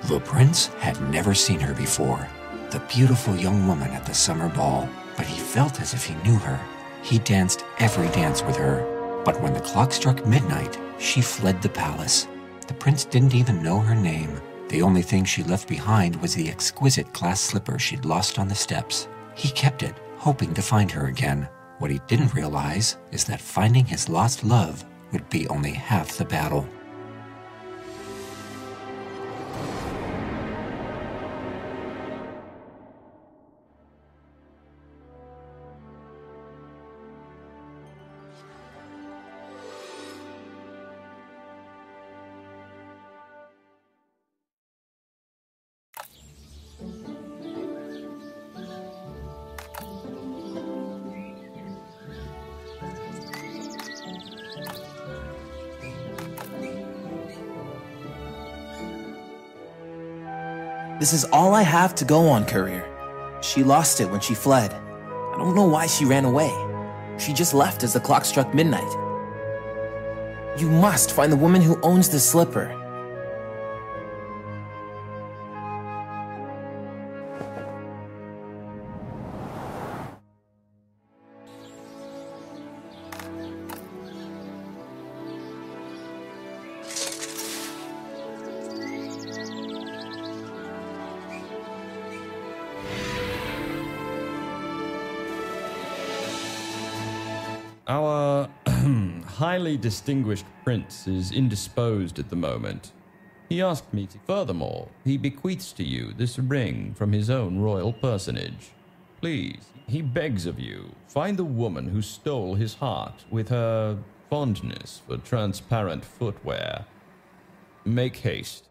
The prince had never seen her before, the beautiful young woman at the summer ball, but he felt as if he knew her. He danced every dance with her, but when the clock struck midnight, she fled the palace. The prince didn't even know her name. The only thing she left behind was the exquisite glass slipper she'd lost on the steps. He kept it, hoping to find her again. What he didn't realize is that finding his lost love would be only half the battle. This is all I have to go on, Courier. She lost it when she fled. I don't know why she ran away. She just left as the clock struck midnight. You must find the woman who owns the slipper. Our highly distinguished prince is indisposed at the moment. He asked me to... Furthermore, he bequeaths to you this ring from his own royal personage. Please, he begs of you, find the woman who stole his heart with her fondness for transparent footwear. Make haste.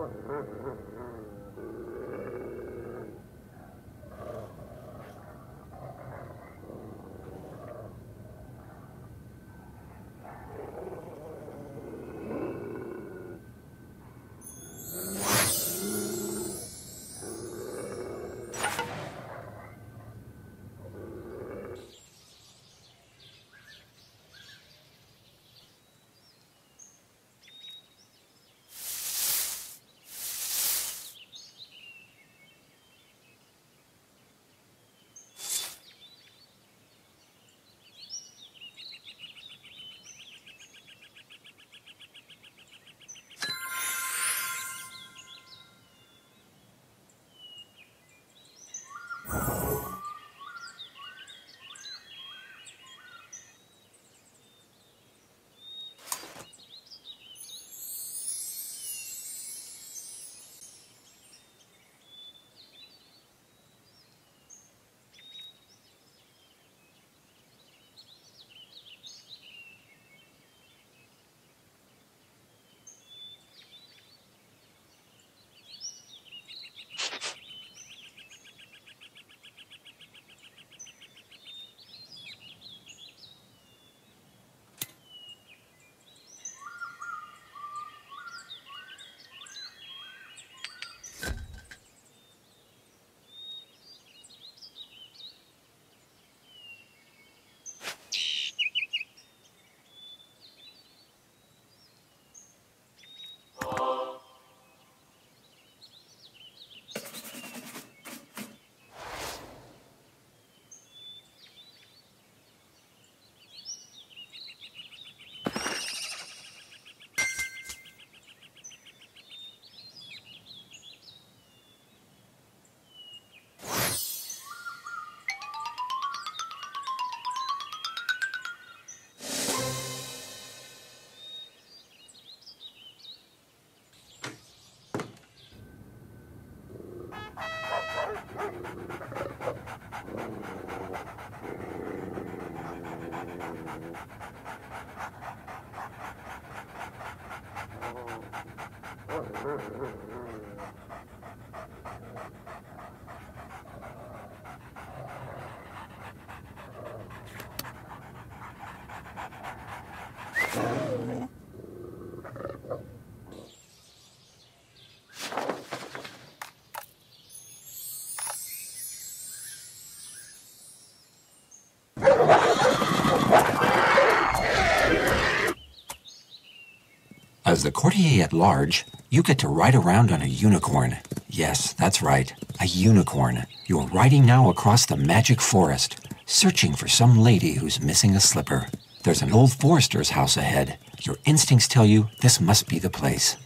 As the courtier at large, you get to ride around on a unicorn. Yes, that's right, a unicorn. You're riding now across the magic forest, searching for some lady who's missing a slipper. There's an old forester's house ahead. Your instincts tell you this must be the place.